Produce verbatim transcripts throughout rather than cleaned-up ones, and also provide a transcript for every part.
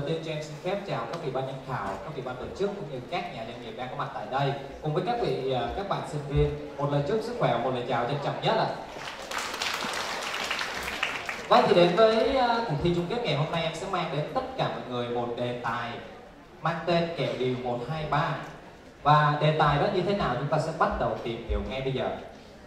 tiên cho em xin phép chào các vị ban giám khảo, các vị ban tổ chức cũng như các nhà doanh nghiệp đang có mặt tại đây, cùng với các vị các bạn sinh viên. Một lời chúc sức khỏe, một lời chào trân trọng nhất ạ. Vâng, thì đến với cuộc thi chung kết ngày hôm nay, em sẽ mang đến tất cả mọi người một đề tài mang tên kèo điều một hai ba. Và đề tài đó như thế nào chúng ta sẽ bắt đầu tìm hiểu ngay bây giờ.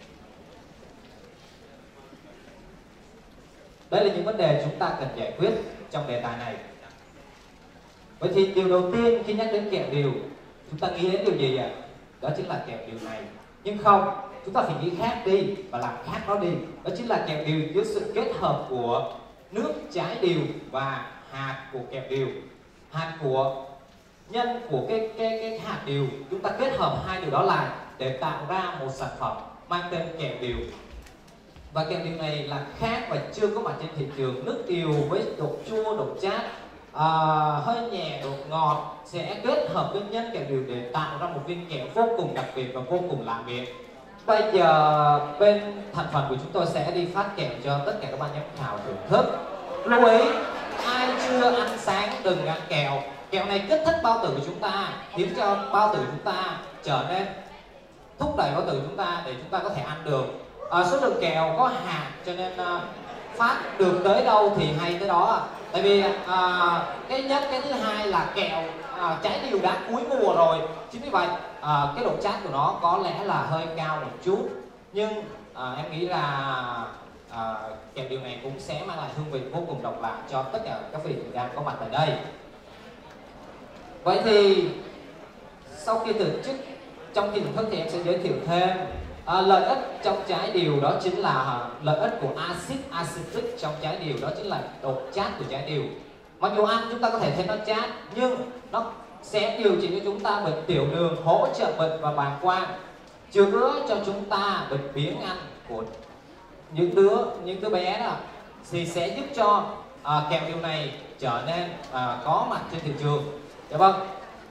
Đây là những vấn đề chúng ta cần giải quyết trong đề tài này. Vậy thì điều đầu tiên khi nhắc đến kèo điều, chúng ta nghĩ đến điều gì ạ? Đó chính là kèo điều này. Nhưng không, chúng ta phải nghĩ khác đi và làm khác nó đi. Đó chính là kèo điều với sự kết hợp của nước trái điều và hạt của kèo điều. Hạt của nhân của cái cái cái hạt điều, chúng ta kết hợp hai điều đó lại để tạo ra một sản phẩm mang tên kèo điều. Và kèo điều này là khác và chưa có mặt trên thị trường. Nước điều với độ chua, độ chát, à, hơi nhẹ, độ ngọt sẽ kết hợp với nhân kèo điều để tạo ra một viên kẹo vô cùng đặc biệt và vô cùng lạ miệng. Bây giờ bên thành phần của chúng tôi sẽ đi phát kẹo cho tất cả các ban giám khảo thưởng thức. Lưu ý, ai chưa ăn sáng đừng ăn kẹo. Kẹo này kích thích bao tử của chúng ta, khiến cho bao tử của chúng ta trở nên thúc đẩy bao tử của chúng ta để chúng ta có thể ăn được. À, số lượng kẹo có hạn cho nên uh, phát được tới đâu thì hay tới đó. Tại vì uh, cái nhất, cái thứ hai là kẹo uh, trái điều đã cuối mùa rồi. Chính vì vậy uh, cái độ chát của nó có lẽ là hơi cao một chút. Nhưng uh, em nghĩ là uh, kẹo điều này cũng sẽ mang lại hương vị vô cùng độc lạ cho tất cả các vị đang có mặt tại đây. Vậy thì sau khi thưởng thức, trong khi thưởng thức thì em sẽ giới thiệu thêm à, lợi ích trong trái điều. Đó chính là à, lợi ích của axit acetic trong trái điều, đó chính là độ chát của trái điều. Mặc dù ăn chúng ta có thể thấy nó chát, nhưng nó sẽ điều trị cho chúng ta bệnh tiểu đường, hỗ trợ bệnh và bàng quang, chữa cho chúng ta bệnh biếng ăn của những đứa những đứa bé đó, thì sẽ giúp cho à, kèo điều này trở nên à, có mặt trên thị trường. Dạ vâng.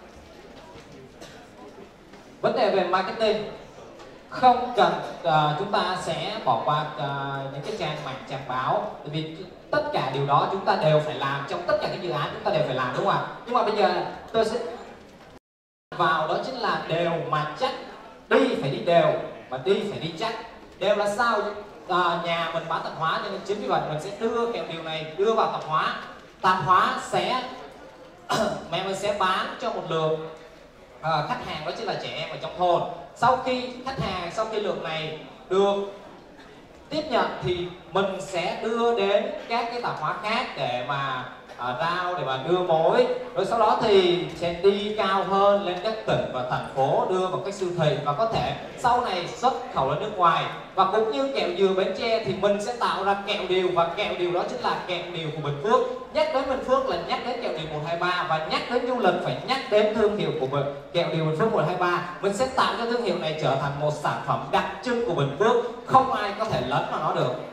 Vấn đề về marketing không cần uh, chúng ta sẽ bỏ qua uh, những cái trang mạng, trang báo, tại vì tất cả điều đó chúng ta đều phải làm trong tất cả các dự án, chúng ta đều phải làm, đúng không ạ? Nhưng mà bây giờ tôi sẽ vào đó chính là đều mà chắc. Đi phải đi đều, mà đi phải đi chắc. Đều là sao? Uh, nhà mình bán tạp hóa, cho nên chính vì vậy mình sẽ đưa kèo điều này đưa vào tạp hóa. Tạp hóa sẽ mẹ mình sẽ bán cho một lượng à, khách hàng, đó chính là trẻ em ở trong thôn. Sau khi khách hàng, sau khi lượng này được tiếp nhận thì mình sẽ đưa đến các cái tạp hóa khác để mà à, rao, để mà đưa mối. Rồi sau đó thì sẽ đi cao hơn lên các tỉnh và thành phố, đưa vào các siêu thị và có thể sau này xuất khẩu ra nước ngoài. Và cũng như kẹo dừa Bến Tre thì mình sẽ tạo ra kẹo điều, và kẹo điều đó chính là kẹo điều của Bình Phước. Nhắc đến Bình Phước là nhắc đến kẹo điều một hai ba, và nhắc đến du lịch phải nhắc đến thương hiệu của mình, kẹo điều Bình Phước một hai ba. Mình sẽ tạo cho thương hiệu này trở thành một sản phẩm đặc trưng của Bình Phước, không ai có thể lấn vào nó được.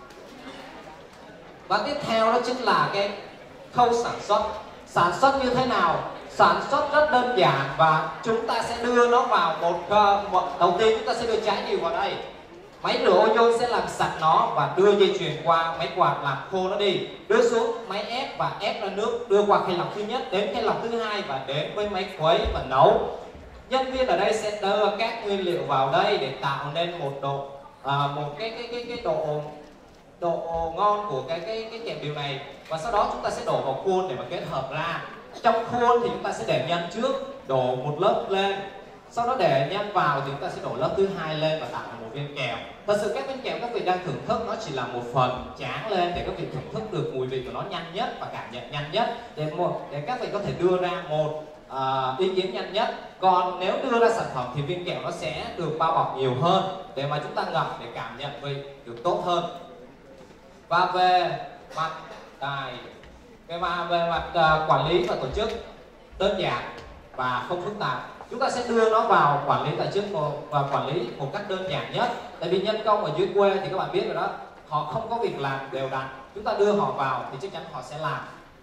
Và tiếp theo đó chính là cái khâu sản xuất. Sản xuất như thế nào? Sản xuất rất đơn giản và chúng ta sẽ đưa nó vào một, uh, một đầu tiên chúng ta sẽ đưa trái điều vào đây. Máy rửa ozone sẽ làm sạch nó và đưa dây chuyền qua máy quạt làm khô nó đi, đưa xuống máy ép và ép ra nước, đưa qua khay lọc thứ nhất đến khay lọc thứ hai và đến với máy khuấy và nấu. Nhân viên ở đây sẽ đưa các nguyên liệu vào đây để tạo nên một độ uh, một cái cái cái cái độ độ ngon của cái cái cái kèm điều này. Và sau đó chúng ta sẽ đổ vào khuôn để mà kết hợp ra. Trong khuôn thì chúng ta sẽ để nhân trước, đổ một lớp lên, sau đó để nhân vào thì chúng ta sẽ đổ lớp thứ hai lên và tạo thành một viên kẹo. Thật sự các viên kẹo các vị đang thưởng thức nó chỉ là một phần tráng lên để các vị thưởng thức được mùi vị của nó nhanh nhất và cảm nhận nhanh nhất, để một để các vị có thể đưa ra một uh, ý kiến nhanh nhất. Còn nếu đưa ra sản phẩm thì viên kẹo nó sẽ được bao bọc nhiều hơn để mà chúng ta ngậm để cảm nhận vị được tốt hơn. Và về mặt tài về mặt về mặt uh, quản lý và tổ chức đơn giản và không phức tạp. Chúng ta sẽ đưa nó vào quản lý tài chính và quản lý một cách đơn giản nhất. Tại vì nhân công ở dưới quê thì các bạn biết rồi đó, họ không có việc làm đều đặn. Chúng ta đưa họ vào thì chắc chắn họ sẽ làm.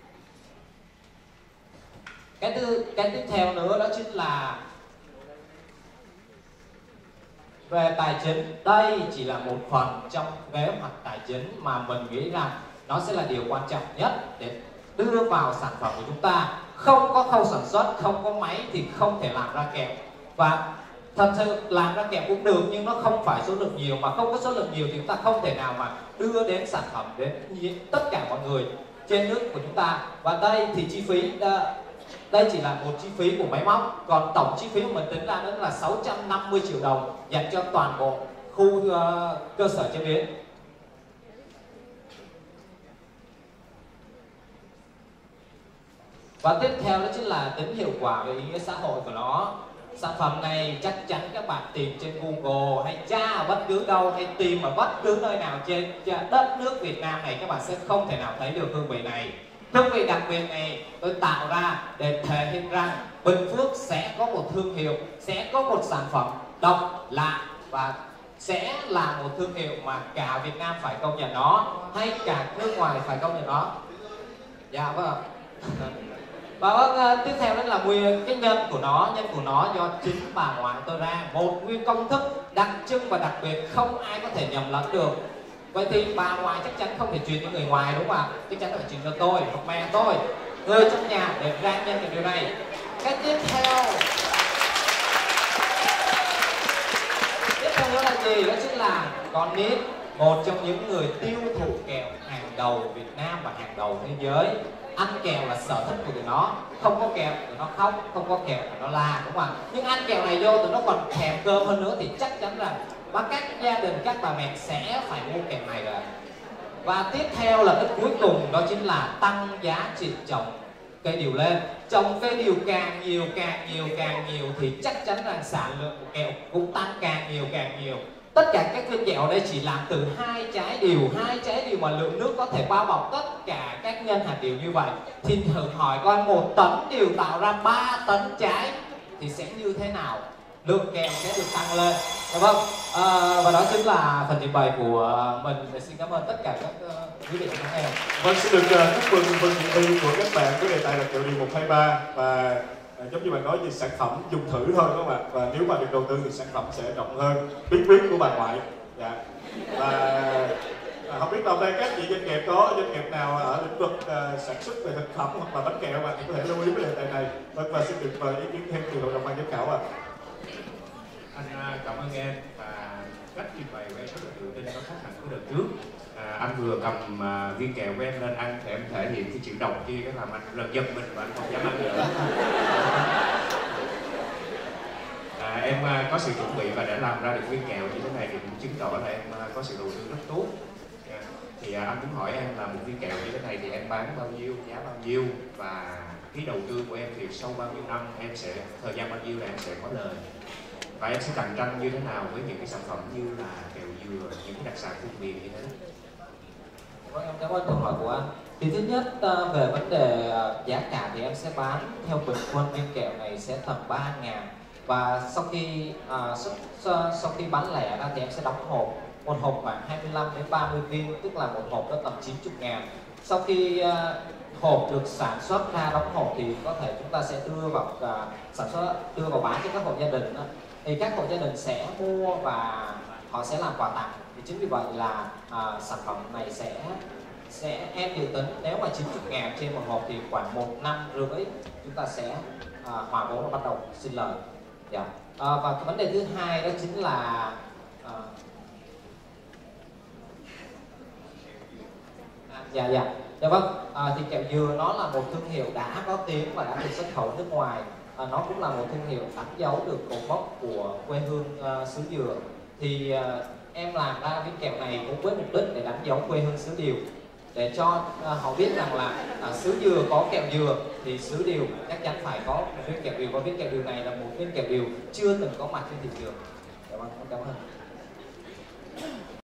Cái thứ cái tiếp theo nữa đó chính là về tài chính. Đây chỉ là một phần trong kế hoạch tài chính mà mình nghĩ rằng nó sẽ là điều quan trọng nhất để đưa vào sản phẩm của chúng ta. Không có khâu sản xuất, không có máy thì không thể làm ra kẹo. Và thật sự làm ra kẹo cũng được, nhưng nó không phải số lượng nhiều, mà không có số lượng nhiều thì chúng ta không thể nào mà đưa đến sản phẩm đến tất cả mọi người trên nước của chúng ta. Và đây thì chi phí, đây chỉ là một chi phí của máy móc, còn tổng chi phí của mình tính ra đó là sáu trăm năm mươi triệu đồng dành cho toàn bộ khu uh, cơ sở chế biến. Và tiếp theo đó chính là tính hiệu quả về ý nghĩa xã hội của nó. Sản phẩm này chắc chắn các bạn tìm trên Google hay tra ở bất cứ đâu, hay tìm ở bất cứ nơi nào trên đất nước Việt Nam này, các bạn sẽ không thể nào thấy được hương vị này. Hương vị đặc biệt này tôi tạo ra để thể hiện rằng Bình Phước sẽ có một thương hiệu, sẽ có một sản phẩm độc lạ và sẽ là một thương hiệu mà cả Việt Nam phải công nhận nó, hay cả nước ngoài phải công nhận nó. Dạ vâng. Và vâng, tiếp theo đó là nguyên cái nhân của nó, nhân của nó do chính bà ngoại tôi ra, một nguyên công thức đặc trưng và đặc biệt không ai có thể nhầm lẫn được. Vậy thì bà ngoại chắc chắn không thể truyền cho người ngoài, đúng không ạ? Chắc chắn phải truyền cho tôi hoặc mẹ tôi, người trong nhà, để ra nhân được điều này. Cái tiếp theo tiếp theo đó là gì? Đó chính là con nít, một trong những người tiêu thụ kẹo hàng đầu Việt Nam và hàng đầu thế giới. Ăn kẹo là sở thích của tụi nó, không có kẹo tụi nó khóc, không có kẹo tụi nó la, đúng không ạ? Nhưng ăn kẹo này vô tụi nó còn thèm cơm hơn nữa, thì chắc chắn rằng và các gia đình, các bà mẹ sẽ phải mua kẹo này rồi. Và tiếp theo là cái cuối cùng, đó chính là tăng giá trị trồng cây điều lên. Trồng cây điều càng nhiều, càng nhiều, càng nhiều thì chắc chắn rằng sản lượng của kẹo cũng tăng càng nhiều, càng nhiều. Tất cả các viên kẹo đây chỉ làm từ hai trái điều, hai trái điều mà lượng nước có thể bao bọc tất cả các nhân hạt điều như vậy. Thì thử hỏi coi, một tấn điều tạo ra ba tấn trái thì sẽ như thế nào? Lượng kẹo sẽ được tăng lên. Đúng không? À, và đó chính là phần trình bày của mình. Xin cảm ơn tất cả các uh, quý vị và các em. Vâng, xin được uh, chúc mừng phần dự thi của các bạn với đề tài là kẹo điều một hai ba. Và uh, giống như bạn nói, về sản phẩm dùng thử thôi, đúng không ạ? Và nếu mà được đầu tư thì sản phẩm sẽ rộng hơn. Bí quyết của bà ngoại. Dạ. Và uh, không biết đâu đây các chị doanh nghiệp có doanh nghiệp nào ở lĩnh vực uh, sản xuất về thực phẩm hoặc là bánh kẹo mà có thể lưu ý với đề tài này. Vâng, và xin được mời ý kiến thêm từ hội đồng ban giám khảo ạ. Anh cảm ơn em, và cách trình bày của em rất là tự tin, nó khác hẳn của đợt trước. À, anh vừa cầm à, viên kẹo của em lên ăn thì em thể hiện cái chữ độc kia, cái làm anh lần giật mình và anh không dám ăn nữa. À, em à, có sự chuẩn bị và để làm ra được viên kẹo như thế này thì cũng chứng tỏ là em à, có sự đầu tư rất tốt. À, thì à, anh muốn hỏi em là một viên kẹo như thế này thì em bán bao nhiêu, giá bao nhiêu, và cái đầu tư của em thì sau bao nhiêu năm em sẽ, thời gian bao nhiêu là em sẽ có lời, và em sẽ cạnh tranh như thế nào với những cái sản phẩm như là kẹo dừa, những cái đặc sản vùng miền như thế? Vâng, em cảm ơn câu hỏi của anh. Thì thứ nhất, về vấn đề giá cả thì em sẽ bán theo bình quân viên kẹo này sẽ tầm ba ngàn. Và sau khi à, sau, sau khi bán lẻ ra thì em sẽ đóng hộp. Một hộp khoảng hai mươi lăm đến ba mươi viên, tức là một hộp đó tầm chín mươi ngàn. Sau khi à, hộp được sản xuất ra đóng hộp thì có thể chúng ta sẽ đưa vào à, sản xuất, đưa vào bán cho các hộ gia đình đó. Thì các hộ gia đình sẽ mua và họ sẽ làm quà tặng. Thì chính vì vậy là à, sản phẩm này sẽ sẽ em dự tính nếu mà chín mươi ngàn trên một hộp thì khoảng một năm rưỡi chúng ta sẽ à, hòa vốn và bắt đầu sinh lời. Dạ. À, và cái vấn đề thứ hai đó chính là à, à, dạ dạ dạ vâng, à, thì kẹo dừa nó là một thương hiệu đã có tiếng và đã được xuất khẩu nước ngoài. À, nó cũng là một thương hiệu đánh dấu được cột mốc của quê hương uh, xứ dừa. Thì uh, em làm ra viên kẹo này cũng với mục đích để đánh dấu quê hương xứ Điều, để cho uh, họ biết rằng là uh, xứ dừa có kẹo dừa thì xứ Điều chắc chắn phải có một viên kẹo điều, và viên kẹo điều này là một viên kẹo điều chưa từng có mặt trên thị trường. Cảm ơn, cảm ơn.